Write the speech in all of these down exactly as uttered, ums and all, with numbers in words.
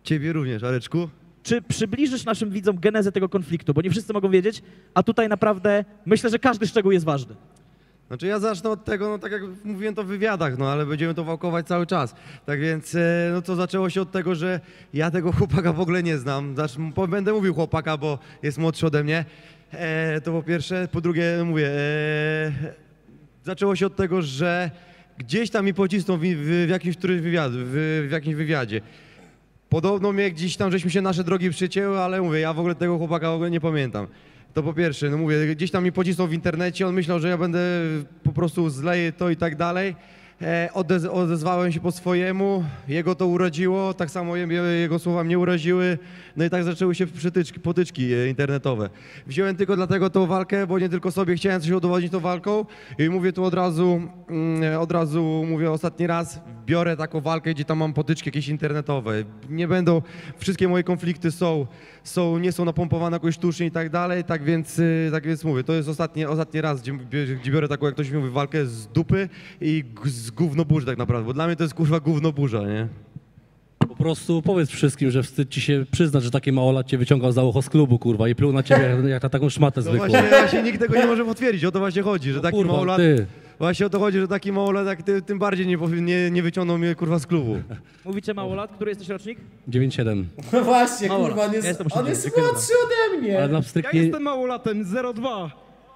Ciebie również, Areczku. Czy przybliżysz naszym widzom genezę tego konfliktu? Bo nie wszyscy mogą wiedzieć, a tutaj naprawdę myślę, że każdy szczegół jest ważny. Znaczy ja zacznę od tego, no tak jak mówiłem to w wywiadach, no ale będziemy to wałkować cały czas. Tak więc, e, no to zaczęło się od tego, że ja tego chłopaka w ogóle nie znam. Znaczy, będę mówił chłopaka, bo jest młodszy ode mnie. E, to po pierwsze. Po drugie, mówię, e, zaczęło się od tego, że gdzieś tam mi pocisnął w, w, w jakimś którymś wywiadzie, w, w jakimś wywiadzie. Podobno mnie gdzieś tam, żeśmy się nasze drogi przycięły, ale mówię, ja w ogóle tego chłopaka w ogóle nie pamiętam. To po pierwsze, no mówię, gdzieś tam mi pocisnął w internecie, on myślał, że ja będę po prostu zleję to i tak dalej. E, odez odezwałem się po swojemu, jego to uraziło, tak samo je, jego słowa mnie uraziły, no i tak zaczęły się przytyczki, potyczki e, internetowe. Wziąłem tylko dlatego tą walkę, bo nie tylko sobie chciałem coś udowodnić tą walką i mówię tu od razu, mm, od razu mówię ostatni raz, biorę taką walkę, gdzie tam mam potyczki jakieś internetowe. Nie będą, wszystkie moje konflikty są, są nie są napompowane jakoś sztucznie i tak dalej, tak więc, e, tak więc mówię, to jest ostatni, ostatni raz, gdzie, gdzie biorę taką, jak ktoś mówi, walkę z dupy i z gówno burzy tak naprawdę, bo dla mnie to jest kurwa gówno burza, nie? Po prostu powiedz wszystkim, że wstyd ci się przyznać, że taki małolat cię wyciągał za ucho z klubu, kurwa, i pluł na ciebie jak, jak na taką szmatę No zwykłą. właśnie, właśnie nikt tego nie może potwierdzić, o to właśnie chodzi, że No taki kurwa, małolat, ty. właśnie o to chodzi, że taki małolat jak ty, tym bardziej nie, powi- nie, nie wyciągnął mnie kurwa z klubu. Mówicie mało lat, który jesteś rocznik? dziewięć siedem. No właśnie, Mało kurwa, lat. on Ja jest, jestem on osiemdziesiąt, jest dziękuję młodszy ode mnie. Ale na Ja pstryknie, jestem małolatem, zero dwa.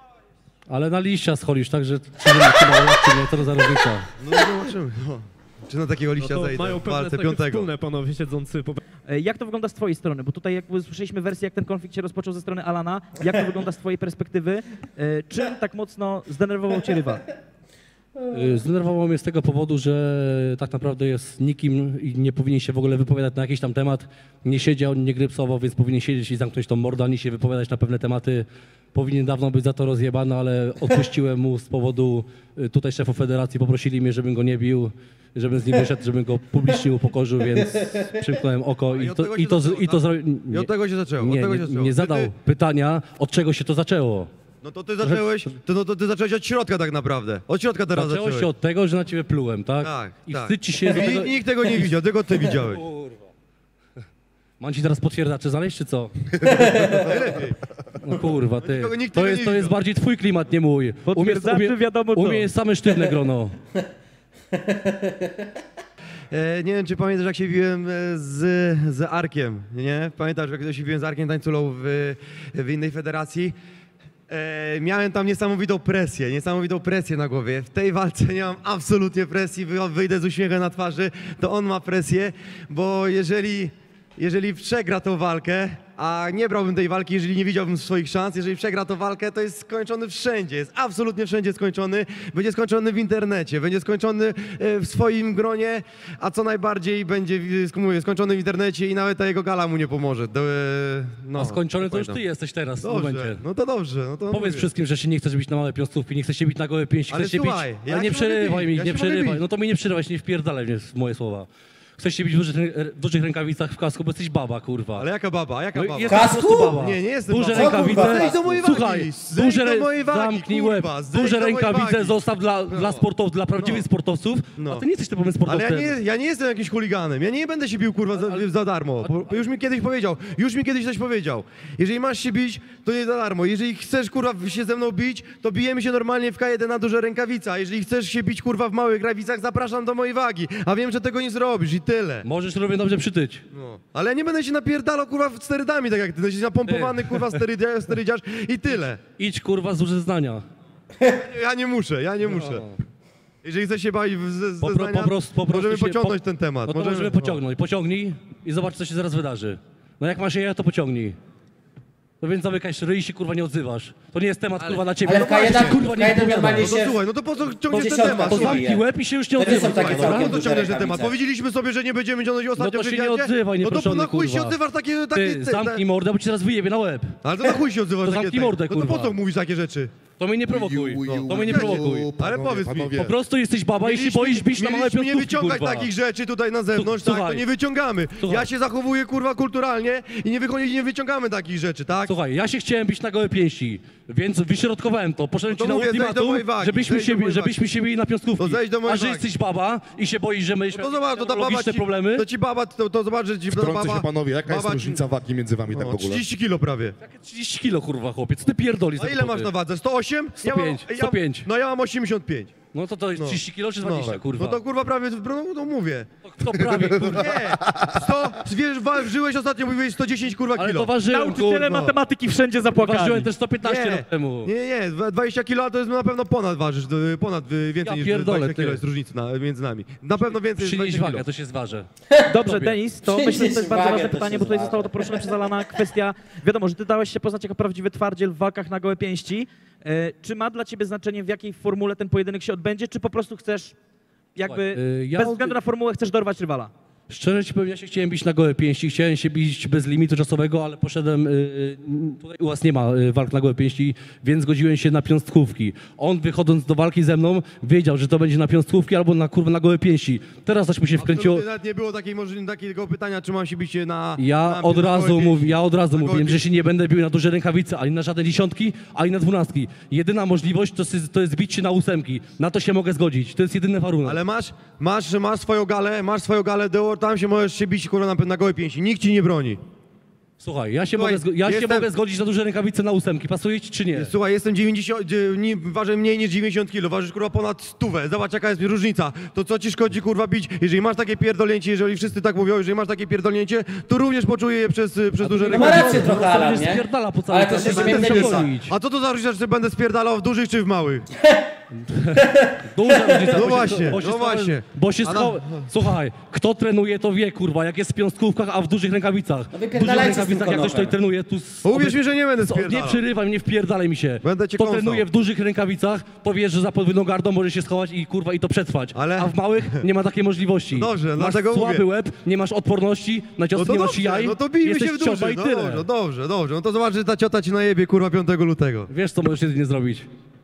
ale na liścia scholisz, także czy nie czy małolat, czy nie, to to za różnica. No zobaczymy, no. Czy na takiego No liścia to zajdę mają w pewne walce cechy piątego. wspólne, panowie siedzący po... E, Jak to wygląda z twojej strony? Bo tutaj jakby słyszeliśmy wersję, jak ten konflikt się rozpoczął ze strony Alana. Jak to wygląda z twojej perspektywy? E, Czym tak mocno zdenerwował cię rywal? Y, Zdenerwowało mnie z tego powodu, że tak naprawdę jest nikim i nie powinien się w ogóle wypowiadać na jakiś tam temat. Nie siedział, nie grypsował, więc powinien siedzieć i zamknąć tą mordę, ani się wypowiadać na pewne tematy. Powinien dawno być za to rozjebany, ale odpuściłem mu z powodu, y, tutaj szefów federacji poprosili mnie, żebym go nie bił, żebym z nim wyszedł, żebym go publicznie upokorzył, więc przymknąłem oko I i od to, tego i się to, zaczęło, i to tak? zro- I od tego się zaczęło, od nie, tego nie, się zaczęło. nie Ty- zadał ty- pytania, od czego się to zaczęło. No to ty zacząłeś, to, no to ty zacząłeś od środka tak naprawdę. Od środka teraz Zaczęło zacząłeś. się od tego, że na ciebie plułem, tak? Tak, I tak. wstyd ci się... za I, tego- nikt tego nie widział, tylko ty widziałeś. Mam ci teraz potwierdzacze znaleźć, czy co? No kurwa, ty. nikogo- nikt To tego jest, nie to jest widział. bardziej twój klimat, nie mój. Potwierdzaczy wiadomo u to. mnie jest same sztywne grono. E, nie wiem, czy pamiętasz, jak się biłem e, z, z Arkiem, nie? Pamiętasz, jak się biłem z Arkiem Tańculą w, w innej federacji? E, miałem tam niesamowitą presję, niesamowitą presję na głowie. W tej walce nie mam absolutnie presji, wy- wyjdę z uśmiechem na twarzy, to on ma presję, bo jeżeli, jeżeli przegra tą walkę, a nie brałbym tej walki, jeżeli nie widziałbym swoich szans, jeżeli przegra tą walkę, to jest skończony wszędzie, jest absolutnie wszędzie skończony, będzie skończony w internecie, będzie skończony e, w swoim gronie, a co najbardziej będzie e, mówię, skończony w internecie i nawet ta jego gala mu nie pomoże. Do, e, no, A skończony to już ty pamiętam. jesteś teraz w Dobrze, momencie. no to dobrze. No to Powiedz mówię. wszystkim, że się nie chcesz bić na małe piąstówki, nie chcesz się bić na gołe pięści, Ale chcesz się słuchaj, bić... ja Ale nie się mogę przerywaj bić, mi, ja nie się mogę przerywaj. bić. No to mi nie przerywaj, nie wpierdalaj mnie w moje słowa. Chcesz się bić w dużych, w dużych rękawicach w kasku, bo jesteś baba, kurwa. Ale jaka baba, a jaka No i baba? jesteś po Kasku? prostu baba. Nie, nie jestem Duże babą. rękawice. Co, kurwa, Zejdź do mojej wagi, Słuchaj, zejdź duże do rę- mojej wagi, zamknij łeb. kurwa, zejdź Duże do mojej rękawice wagi. zostaw dla, dla No. sportowców, dla prawdziwych No. sportowców, No. a ty nie jesteś typowym Ale sportowcem. ja nie, ja nie jestem jakimś chuliganem, ja nie będę się bił kurwa za, za darmo. Bo już mi kiedyś powiedział, już mi kiedyś coś powiedział. Jeżeli masz się bić, to nie za darmo. Jeżeli chcesz kurwa się ze mną bić, to bijemy się normalnie w K jeden na duże rękawica. Jeżeli chcesz się bić kurwa w małych rękawicach, zapraszam do mojej wagi. A wiem, że tego nie zrobisz i tyle. Możesz równie dobrze przytyć. No. Ale ja nie będę się napierdalał kurwa sterydami, tak jak ty. Będę się napompowany kurwa sterydia, sterydziarz i tyle. Idź kurwa z zeznania. Ja nie muszę, ja nie muszę. Jeżeli chcesz się bawić w ze, Po, pro, zeznania, po, prostu, po prostu możemy się, pociągnąć po, ten temat. No to możemy pociągnąć. Pociągnij i zobacz, co się zaraz wydarzy. No jak masz je, to pociągnij. No więc zamykaj ryj i się kurwa nie odzywasz. To nie jest temat kurwa dla ciebie. Ale w K jeden, kurwa w K jeden normalnie No to się... słuchaj, no to po co ciągniesz ten dziesiątka temat? To się Słuchaj, zamknij łeb i się już nie To nie są odzywaj. takie dobra? całkiem po co duże ciągniesz ten rękawice. temat? Powiedzieliśmy sobie, że nie będziemy ciągnąć ostatnio No to w się nie wywiadzie. odzywaj, No to nieproszony, na chuj się kurwa. odzywasz takie... takie Ty, te- zamknij te- mordę, bo ci teraz wyjebie na łeb. Ale to na chuj się odzywasz To takie... zamknij te- mordę, No to po kurwa. co mówisz takie rzeczy? To mnie nie prowokuj, Ju, ju, to mnie nie ju, prowokuj. Ale powiedz mi, panowie. Po prostu jesteś baba i się Mieliśmy- boisz bić na małe mieliśmy nie piątkówki, wyciągać kurwa. takich rzeczy tutaj na zewnątrz, tak? To Słuchaj. nie wyciągamy. Słuchaj. Ja się zachowuję kurwa kulturalnie i nie, wychodzi, nie wyciągamy takich rzeczy, tak? Słuchaj, ja się chciałem bić na gołe pięści, więc wyśrodkowałem to. Poszedłem No to ci na mówię, zejdź do ultimatum, mojej wagi, żebyśmy, zejdź do się, mojej żebyśmy się bili na piątkówki. To zejdź do mojej A że wagi. jesteś baba i się boisz, że my No to zobacz, to ta baba logiczne ci, problemy. to ci baba, to, to zobacz, że ci ta Wtrącę baba... się panowie, jaka jest baba ci- różnica wagi między wami tak w No, ogóle? trzydzieści kilo prawie. trzydzieści kilo, kurwa, chłopiec, co ty pierdolisz? A za ile masz głupoty? na wadze? sto osiem? sto pięć, ja, sto pięć. No ja mam osiemdziesiąt pięć. No to to jest No. trzydzieści kilo czy dwadzieścia, no. kurwa? No to kurwa prawie, no to mówię. To, to prawie, kurwa. Nie, sto, wiesz, ważyłeś ostatnio, mówiłeś sto dziesięć kurwa Ale kilo. to ważyłem, Nauczyciele kurwa. matematyki wszędzie zapłakali. Ważyłem też sto piętnaście Nie, lat temu. nie, nie, dwadzieścia kilo to jest na pewno ponad ważysz, y, ponad y, więcej Ja niż pierdolę, dwadzieścia kilo ty. jest różnica na, między nami. Na pewno więcej niż Przynieś dwadzieścia wagę, kilo. to się zważy. Dobrze, Tobie. Denis, to myślę, że to jest bardzo Wagę ważne to pytanie, się bo tutaj zwaga. zostało to poruszone przez Alana. Kwestia, wiadomo, że ty dałeś się poznać jako prawdziwy twardziel w walkach na gołe pięści. E, czy ma dla ciebie znaczenie, w jakiej formule ten pojedynek się odbędzie, czy po prostu chcesz, jakby, Słuchaj, y, ja bez od- względu na formułę, chcesz dorwać rywala? Szczerze ci powiem, ja się chciałem bić na gołe pięści, chciałem się bić bez limitu czasowego, ale poszedłem, y, y, tutaj u was nie ma y, walk na gołe pięści, więc zgodziłem się na piąstkówki. On wychodząc do walki ze mną wiedział, że to będzie na piąstkówki albo na kurwa na gołe pięści. Teraz coś mu się wkręciło. Absolutnie nawet nie było takiej możliwości, takiego pytania, czy mam się bić na... Ja na, od na razu gołe mówię, pięści. ja od razu Na gołe mówiłem, że pięści. się nie będę bił na duże rękawice, ani na żadne dziesiątki, ani na dwunastki. Jedyna możliwość to, jest- to jest bić się na ósemki. Na to się mogę zgodzić. To jest jedyny warunek. Ale masz, masz, masz swoją galę, masz swoją galę, Deor, tam się możesz się bić kurwa na, na gołe pięści, nikt ci nie broni. Słuchaj, ja się, Słuchaj, mogę, zgo- ja się jestem- mogę zgodzić na duże rękawice na ósemki. Pasuje ci czy nie? Słuchaj, jestem dziewięćdziesiąt, dzie- nie, ważę mniej niż dziewięćdziesiąt kilo, ważysz kurwa ponad stówę, zobacz jaka jest różnica. To co ci szkodzi kurwa bić, jeżeli masz takie pierdolnięcie, jeżeli wszyscy tak mówią, jeżeli masz takie pierdolnięcie, to również poczuję je przez, przez duże No ma rękawice. rację trochę, Alan, nie? Spierdala po całej Ale to klasie, się będę zmieni musiał Denisa. gonić. A co to za różnica, czy będę spierdalał w dużych czy w małych? Duża różnica, No bo się- właśnie, bo się no schowałem- właśnie. Bo się A scho... no- Słuchaj, kto trenuje to wie, kurwa, jak jest w piąstkówkach, a w dużych rękawicach. No w dużych wypierdalajcie z tym rękawicach jakoś konopem. tutaj trenuję tu... Z... Uwierz mi, że nie będę z- Nie spierdalał. przerywaj mnie, wpierdalaj mi się. Będę cię To kąsał. trenuje w dużych rękawicach, to wiesz, że za podwójną gardą może się schować i kurwa i to przetrwać. Ale- A w małych nie ma takiej możliwości. No dobrze, masz dlatego słaby mówię. łeb, nie masz odporności, na No ciosy to nie masz dobrze, jaj, no to bijmy jesteś się w ciota duży, i no tyle. dobrze, dobrze, dobrze, no to zobacz, że ta ciota ci najebie kurwa piątego lutego. Wiesz, co możesz jedynie zrobić.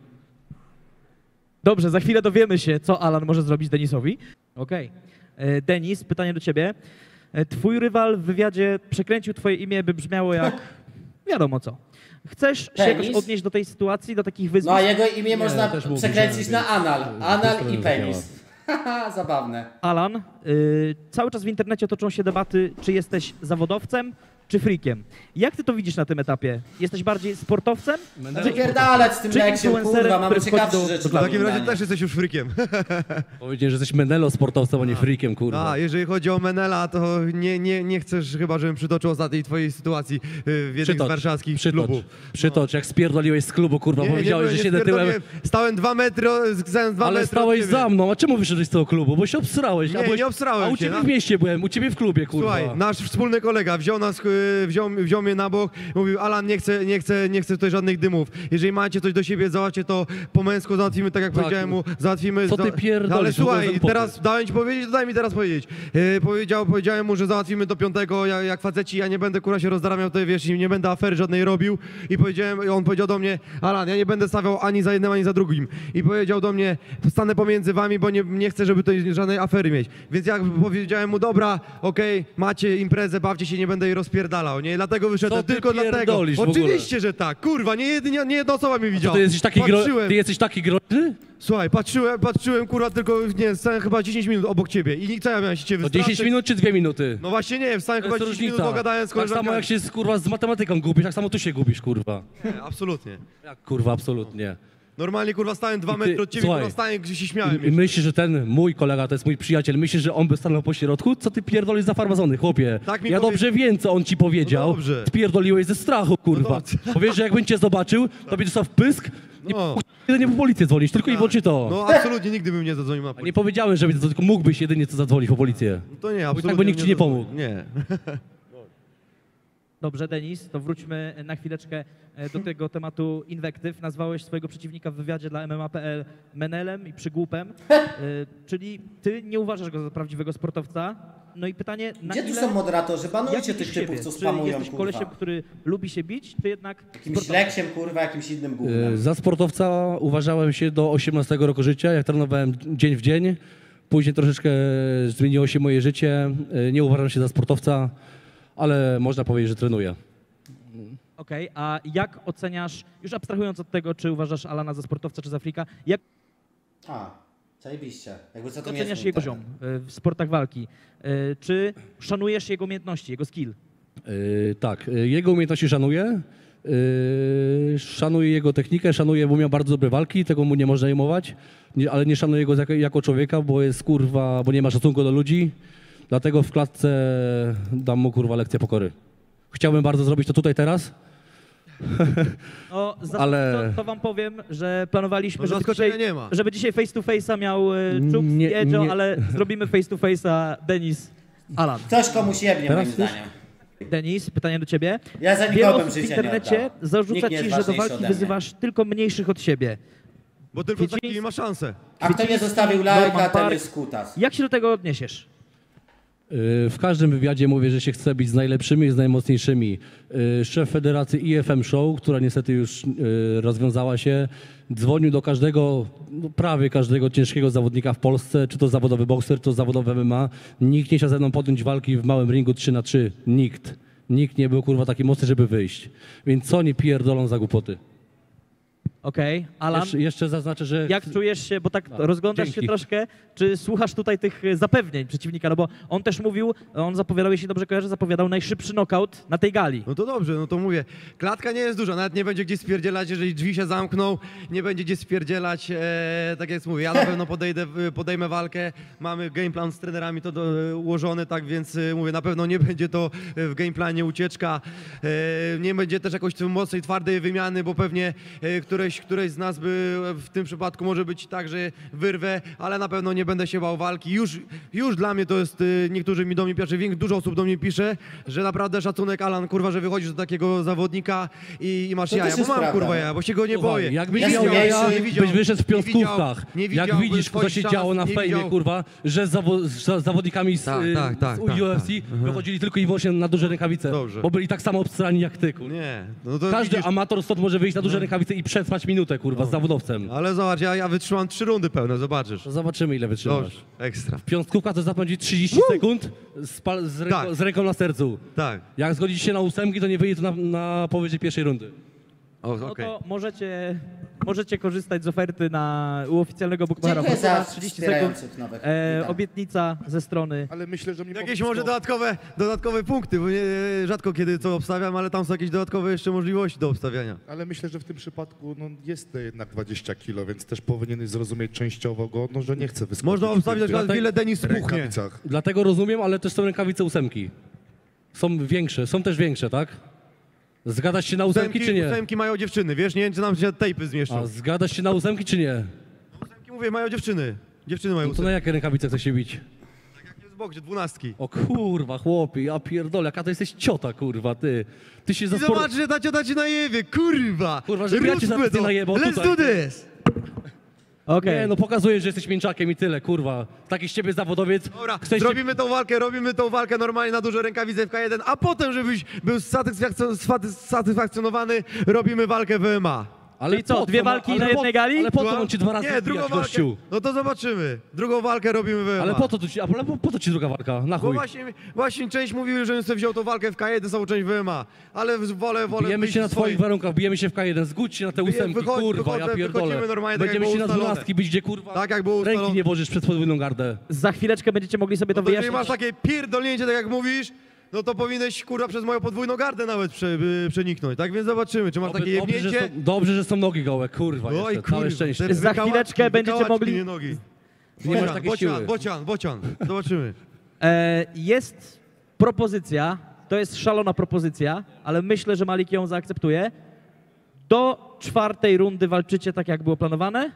Dobrze, za chwilę dowiemy się, co Alan może zrobić Denisowi. Okej. E, Denis, pytanie do ciebie. E, Twój rywal w wywiadzie przekręcił twoje imię, by brzmiało jak wiadomo co. Chcesz się Penis? jakoś odnieść do tej sytuacji, do takich wyzwisk? No a jego imię można też mówi, przekręcić że- na anal. Anal i więc- penis. Haha, zabawne. Alan, y, cały czas w internecie toczą się debaty, czy jesteś zawodowcem, czy freakiem. Jak ty to widzisz na tym etapie? Jesteś bardziej sportowcem? Mendelem Wypierdalać z tym Czy leksiem, influencerem, kurwa, mamy który wchodzi ciekawsze do- rzeczy W do takim razie oglądania. też jesteś już frykiem. Powiedziałem, że jesteś Menelo sportowcem, a nie freakiem, kurwa. A, jeżeli chodzi o Menela, to nie, nie, nie chcesz chyba, żebym przytoczył ostatniej twojej sytuacji y, w jednym z warszawskich przytocz, klubów. przytocz, jak spierdoliłeś z klubu, kurwa, Nie, nie, powiedziałeś, byłem, że nie siedzę tyłem, spierdoliłem. Stałem dwa metry, zając dwa ale metry od stałeś ciebie. za mną, a czemu wyszedłeś z tego klubu? Bo się obsrałeś. Nie, a byłeś, nie obsrałem A u się, ciebie na- w mieście byłem, u ciebie w klubie, kurwa. Słuchaj, nasz wspólny kolega wziął nas, y, wziął, wziął mnie na bok, mówił, Alan, nie chcę, nie chcę, nie chcę tutaj żadnych dymów. Jeżeli macie coś do siebie, załatwcie to po męsku, załatwimy tak jak Tak. powiedziałem mu, załatwimy... Co ty za- pierdolisz Ale w ogóle za słuchaj, głupoty? teraz dałem ci powiedzieć, to daj mi teraz powiedzieć. Y, powiedział, powiedziałem mu, że załatwimy do piątego, jak, jak faceci, ja nie będę kurwa się rozdaramiał tutaj, wiesz, i nie będę afery żadnej robił. I powiedziałem, i on powiedział do mnie, Alan, ja nie będę stawiał ani za jednym, ani za drugim. I powiedział do mnie, stanę pomiędzy wami, bo nie, nie chcę, żeby tutaj żadnej afery mieć. Więc jak powiedziałem mu, dobra, okej, macie imprezę, bawcie się, nie będę jej rozpierdalał, nie? Dlatego wyszedłem Co ty tylko dlatego. pierdolisz w ogóle? Oczywiście, że tak, kurwa, nie, jedy, nie, nie jedna osoba mnie widziała. Ty jesteś taki, gro... Patrzyłem, ty jesteś taki groźny? słuchaj, patrzyłem, patrzyłem, kurwa, tylko, nie, stałem chyba dziesięć minut obok ciebie i nikt, co ja miałem się cię To wystraszyć? dziesięć minut czy dwie minuty? No właśnie nie wiem, stałem To chyba jest dziesięć minut, różnica. pogadałem z Tak koleżankami. samo jak się z, kurwa, z matematyką gubisz, tak samo tu się gubisz, kurwa. Nie, absolutnie. Jak, kurwa, absolutnie. Normalnie, kurwa, stałem dwa I ty- metry od ciebie, słuchaj, kurwa, stałem, gdzie się śmiałem. I, I myślisz, że ten mój kolega, to jest mój przyjaciel, myślisz, że on by stanął po środku? Co ty pierdolisz za farmazony, chłopie? Tak mi ja powie- dobrze wiem, co on ci powiedział. No dobrze. Spierdoliłeś ze strachu, kurwa. dobrze. Powiesz, że jakbym cię zobaczył, to będziesz dostał w pysk i No. jedynie po policję dzwonić, tylko i wyłącznie to. No absolutnie nigdy bym nie zadzwonił na A nie policję. powiedziałem, że tylko mógłbyś jedynie co zadzwonić po policję. To nie, tak absolutnie by nikt bym ci nie zadzwonił. pomógł. Nie. Dobrze, Denis, to wróćmy na chwileczkę e, do tego tematu inwektyw. Nazwałeś swojego przeciwnika w wywiadzie dla M M A kropka P L Menelem i przygłupem, e, czyli ty nie uważasz go za prawdziwego sportowca, No i pytanie, na Gdzie tu ile... są moderatorzy? jak Banujcie widzisz tych typów, siebie? co Czy spamują, jesteś kurwa. kolesiem, który lubi się bić, czy jednak... Jakimś sportowcem? leksiem, kurwa, jakimś innym E, gównem. Za sportowca uważałem się do osiemnastego roku życia, jak trenowałem dzień w dzień. Później troszeczkę zmieniło się moje życie. E, Nie uważam się za sportowca, ale można powiedzieć, że trenuję. Okej, a jak oceniasz, już abstrahując od tego, czy uważasz Alana za sportowca, czy za frika, jak A, zajebiście. Jakby co to nie jest oceniasz mój jego teren. poziom y, w sportach walki? Y, Czy szanujesz jego umiejętności, jego skill? E, Tak, e, jego umiejętności szanuję. e, Szanuję jego technikę, szanuję, bo miał bardzo dobre walki, tego mu nie można ejmować, nie, ale nie szanuję go jako, jako człowieka, bo jest kurwa, bo nie ma szacunku do ludzi. Dlatego w klatce dam mu kurwa lekcję pokory. Chciałbym bardzo zrobić to tutaj teraz. No, za, Ale- to, to wam powiem, że planowaliśmy, No żeby, zaskoczenia dzisiaj, nie ma. żeby dzisiaj face to face'a miał y, Czubs Nie- i Edzio, nie. ale zrobimy face to face'a Denis, Alan. Ktoś komuś jebnie, Teraz moim już? zdaniem. Denis, pytanie do ciebie. Ja za Wiele nikogo bym osób w życia nie internecie oddał. zarzuca Nikt nie ci, jest że do ważniejszy walki ode mnie. wyzywasz tylko mniejszych od siebie. Bo tylko Kwieciński- taki ma szansę. A kto nie Kwieciński, zostawił Norman lajka, ten Park. jest kutas. Jak się do tego odniesiesz? W każdym wywiadzie mówię, że się chce bić z najlepszymi i z najmocniejszymi. Yy, Szef Federacji I F M Show, która niestety już yy, rozwiązała się, dzwonił do każdego, no prawie każdego ciężkiego zawodnika w Polsce, czy to zawodowy bokser, czy to zawodowy M M A. Nikt nie chciał ze mną podjąć walki w małym ringu trzy na trzy. Nikt. Nikt nie był kurwa taki mocny, żeby wyjść. Więc co nie pierdolą za głupoty. Okej, Alan, Jeszcze, jeszcze zaznaczę, że... jak czujesz się, bo tak A, rozglądasz się dzięki. troszkę, czy słuchasz tutaj tych e, zapewnień przeciwnika, no bo on też mówił, on zapowiadał, jeśli dobrze kojarzę, zapowiadał najszybszy knockout na tej gali. No to dobrze, no to mówię. Klatka nie jest duża, nawet nie będzie gdzie spierdzielać, jeżeli drzwi się zamkną, nie będzie gdzie spierdzielać, e, tak jak mówię, ja na pewno podejdę, podejmę walkę, mamy game plan z trenerami to do, ułożony, tak więc e, mówię, na pewno nie będzie to w game planie ucieczka, e, nie będzie też jakoś mocnej, twardej wymiany, bo pewnie e, któreś, któreś z nas by w tym przypadku może być tak, że wyrwę, ale na pewno nie będę się bał walki. Już, już dla mnie to jest, e, niektórzy mi do mnie pisze, wiek- dużo osób do mnie pisze, że naprawdę szacunek, Alan, kurwa, że wychodzisz do takiego zawodnika i, i masz To też jaja, bo jest mam prawda, kurwa no. jaja, bo się go nie Słuchaj, boję. Jakbyś Ja miał jestem jaja, mniejszy, nie widział- byś wyszedł w nie widział- piątkówkach. nie Jak widział widzisz, co swoich się szans, działo na nie fejmie, widział- kurwa, że z, zawo z zawodnikami z, Tak, y, tak, tak, z tak, U F C tak. Mhm. wychodzili tylko i wyłącznie na duże rękawice, Dobrze. bo byli tak samo obstrani jak ty, kurwa. Nie, no to Każdy widzisz, amator stąd może wyjść na duże rękawice i przetrwać minutę, kurwa, z zawodowcem. ale zobacz, ja, ja wytrzymam trzy rundy pełne, zobaczysz. To zobaczymy, ile wytrzymasz. Dobrze, ekstra. Piątkówka to zapędzi trzydzieści sekund z, pal- z, ręko, Tak. z ręką na sercu. Tak. Jak zgodzisz się na ósemki, to nie wyjdzie to na, na powyżej pierwszej rundy. O, No okej. to możecie, możecie korzystać z oferty na, u oficjalnego bookmachera. Dziękuję za trzydzieści sekund. wspierających nowych. E, Witam. obietnica ze strony. Ale myślę, że mnie Jakieś wszystko- może dodatkowe, dodatkowe punkty, bo nie, rzadko kiedy to obstawiam, ale tam są jakieś dodatkowe jeszcze możliwości do obstawiania. Ale myślę, że w tym przypadku no, jest to jednak dwadzieścia kilo, więc też powinieneś zrozumieć częściowo go, no, że nie chce wyskoczyć. Można obstawiać na w przykład, tych ile Denis spuchnie. rękawicach. Dlatego rozumiem, ale też są rękawice ósemki. Są większe, są też większe, tak? Zgadasz się na ósemki, Ósemki, czy nie? ósemki mają dziewczyny, wiesz, nie wiem, czy nam się tejpy zmieszczą. A zgadasz się na ósemki, czy nie? Ósemki, mówię, mają dziewczyny. Dziewczyny mają No to na ósemki. jakie rękawice chcesz się bić? Jak jest bok, gdzie dwunastki. O kurwa, chłopie, ja pierdolę, jaka to jesteś ciota, kurwa, ty. Ty się za I sport... zobacz, że ta ciota cię najebie, kurwa! Kurwa, żeby ja cię Róbmy za to to. najebał Let's tutaj. do this! Okej. Nie, no pokazujesz, że jesteś mięczakiem i tyle, kurwa. Taki z ciebie zawodowiec. Dobra, Chcesz się... zrobimy tą walkę, robimy tą walkę normalnie na duże rękawice w K jeden, a potem, żebyś był satysfakcjon- satysfakcjonowany, robimy walkę w M M A. Ale Czyli co, po dwie co ma- walki ale na po- jednej gali? Ale po co Słucham? on ci dwa razy Nie, drugą wbijać, walkę. gościu? No to zobaczymy. Drugą walkę robimy w M M A. Ale po co, tu ci, ale po, po co ci druga walka? Na Bo chuj. właśnie, właśnie część mówił, że sobie wziął tą walkę w K jeden, całą część w M M A. Ale wolę, wolę Bijemy wyjść się na w swoim- twoich warunkach, bijemy się w K jeden, zgódź się na te Wyje- ósemki, wychodź- kurwa, ja wychodzę- pierdolę. wychodzimy normalnie tak, jak Będziemy było się na ustalone. dwunastki bić, gdzie kurwa Tak jak było ręki ustalone. nie włożysz przed podwójną gardę. Za chwileczkę będziecie mogli sobie to No to jeżeli wyjaśnić. masz takie pierdolnięcie, tak jak mówisz, no to powinieneś, kurwa, przez moją podwójną gardę nawet prze, y, przeniknąć. Tak więc zobaczymy, czy masz Dobrze, takie dobrze, że jebnięcie. są, dobrze, że są nogi gołe, kurwa, Oj, jeszcze, całe kurwa, szczęście. te Za wykałaczki, chwileczkę będziecie wykałaczki, mogli- nie nogi. Nie masz Bocian, takiej bocian, siły. bocian, bocian. Zobaczymy. E, jest propozycja, to jest szalona propozycja, ale myślę, że Malik ją zaakceptuje. Do czwartej rundy walczycie tak, jak było planowane,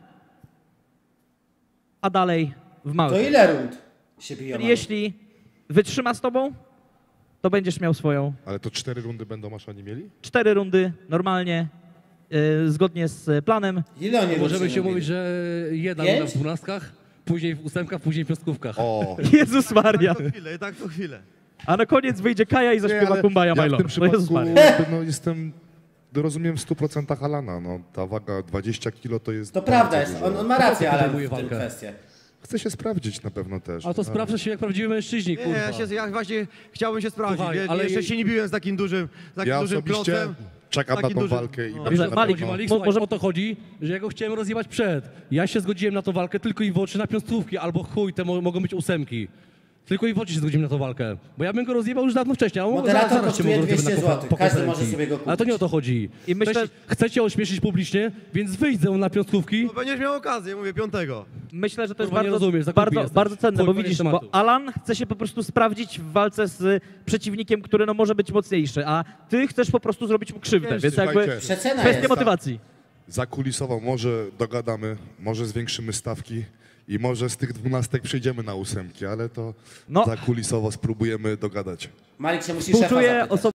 a dalej w To małym. ile rund się biją? Czyli jeśli wytrzyma z tobą, to będziesz miał swoją Ale to cztery rundy będą maszani mieli? cztery rundy normalnie, e, zgodnie z planem. Ile oni Możemy rund się mieli? mówić, że jedna Pięć? runda w dwunastkach, później w ósemkach, później w piąstkówkach. O, Jezus Maria. Tak to chwilę, tak to chwilę. A na koniec wyjdzie Kaja i nie, zaśpiewa ale Kumbaya ja My w Lord. tym To Jezus przypadku Maria. no, jestem, rozumiem w stu procentach Alana. No, ta waga dwadzieścia kilo to jest To bardzo prawda jest, dużo. on, on ma rację, ale podejmuje w tym walkę. kwestię. Chcę się sprawdzić na pewno też. A to sprawdza się jak prawdziwi mężczyźni, Nie, kurwa. ja, się, ja właśnie chciałbym się sprawdzić. Słuchaj, nie, ale jeszcze jej- się nie biłem z takim dużym, z takim Ja dużym osobiście klocem. czekam na Taki tą duży- walkę i no. będę Dobrze, na Malik, pewno- Malik, Mo- słuchaj, może- o to chodzi, że ja go chciałem rozjebać przed. Ja się zgodziłem na tą walkę tylko i wyłącznie na piąstówki, albo chuj, te mo mogą być ósemki. Tylko i wyłącznie się zgodziłem na tą walkę. Bo ja bym go rozjebał już dawno wcześniej. a on Moderator zaraz się kosztuje mogę rozjebać dwieście na złotych. po Każdy konferencji. może sobie go kupić. Ale to nie o to chodzi. I myślę- Chcecie, chcecie ośmieszyć publicznie, więc wyjdź ze mną na piąstówki. No, będziesz miał okazję, mówię, piątego. Myślę, że to jest Kurwa, nie bardzo, rozumiesz, za głupi bardzo, jesteś. bardzo cenne, Chuj, bo koniec widzisz, tematu. bo Alan chce się po prostu sprawdzić w walce z przeciwnikiem, który no może być mocniejszy, a ty chcesz po prostu zrobić mu krzywdę, Wiesz, więc jakby słuchajcie, Przecena kwestia jest. motywacji. Zakulisowo może dogadamy, może zwiększymy stawki i może z tych dwunastek przejdziemy na ósemki, ale to No. zakulisowo spróbujemy dogadać. Malik się musi szefa Współczuję zapytać. osobom,